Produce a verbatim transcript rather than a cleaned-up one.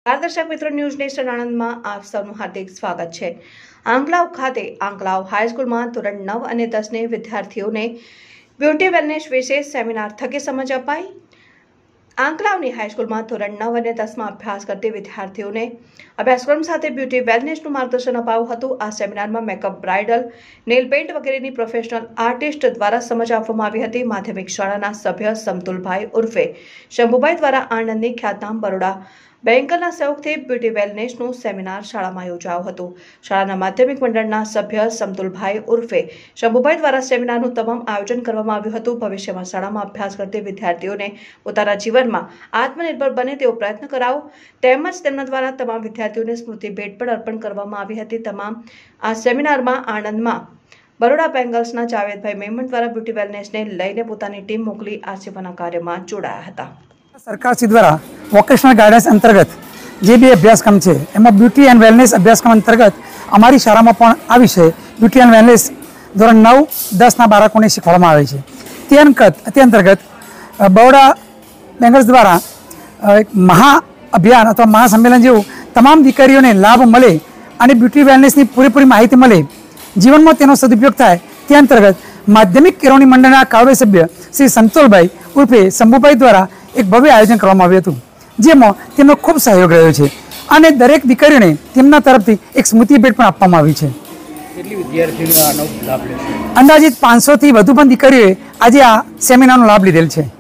દર્શક મિત્રો, news nation આણંદમાં આપ સૌનું હાર્દિક સ્વાગત છે। આંકલાવ ખાતે આંકલાવ હાઈસ્કૂલમાં ધોરણ નવ અને દસ ને વિદ્યાર્થીઓને બ્યુટી વેલનેસ વિશે સેમિનાર થકી સમજ અપાઈ। આંકલાવની હાઈસ્કૂલમાં ધોરણ નવ અને દસમાં અભ્યાસ કરતી વિદ્યાર્થીઓને અભ્યાસક્રમ સાથે બ્યુટી વેલનેસનું માર્ગદર્શન અપાયું હતું। આ સેમિનારમાં મેકઅપ, બ્રાઇડલ, નેલ પેઇન્ટ વગેરેની પ્રોફેશનલ આર્ટિસ્ટ દ્વારા સમજ આપવામાં આવી હતી। માધ્યમિક શાળાના સભ્ય સમતુલભાઈ ઉર્ફે શંભુભાઈ દ્વારા આણંદની ખ્યાતનામ બરોડા બેંકના સહયોગથી બ્યુટી વેલનેસનું સેમિનાર શાળામાં યોજાયું હતું। શાળાના માધ્યમિક મંડળના સભ્ય સમતુલભાઈ ઉર્ફે શંભુભાઈ દ્વારા સેમિનારનું તમામ આયોજન કરવામાં આવ્યું હતું। ભવિષ્યમાં શાળામાં અભ્યાસ કરતી વિદ્યાર્થીઓને પોતાના જીવનમાં આત્મનિર્ભર બને તેવો પ્રયત્ન કરાવો તેમજ તેમના દ્વારા તમામ વિદ્યાર્થીઓને સ્મૃતિ ભેટ પણ અર્પણ કરવામાં આવી હતી। તમામ આ સેમિનારમાં આણંદમાં બરોડા બેંગલ્સના જાવેદભાઈ મેમણ દ્વારા બ્યુટી વેલનેસને લઈને પોતાની ટીમ મોકલી આ સેવાના કાર્યમાં જોડાયા હતા। સરકારશ્રી દ્વારા વોકેશનલ ગાઈડન્સ અંતર્ગત જે બે અભ્યાસક્રમ છે એમાં બ્યુટી એન્ડ વેલનેસ અભ્યાસક્રમ અંતર્ગત અમારી શાળામાં પણ આ વિષય બ્યુટી એન્ડ વેલનેસ ધોરણ નવ દસના બાળકોને શીખવાડવામાં આવે છે। તે અંતર્ગત તે અંતર્ગત બરોડા બેંગલ્સ દ્વારા એક મહા અભિયાન અથવા મહાસંમેલન જેવું તમામ દીકરીઓને લાભ મળે અને બ્યુટી વેલનેસની પૂરેપૂરી માહિતી મળે, જીવનમાં તેનો સદુપયોગ થાય તે અંતર્ગત માધ્યમિક કેળવણી મંડળના કાવડી સભ્ય શ્રી સંતોલભાઈ ઉર્ફે શંભુભાઈ દ્વારા એક ભવ્ય આયોજન કરવામાં આવ્યું હતું, જેમાં તેમનો ખૂબ સહયોગ રહ્યો છે અને દરેક દીકરીઓને તેમના તરફથી એક સ્મૃતિ ભેટ પણ આપવામાં આવી છે। કેટલી વિદ્યાર્થીઓનો આનો લાભ લેશે? અંદાજિત પાંચસો થી વધુ પણ દીકરીઓએ આજે આ સેમિનારનો લાભ લીધેલ છે।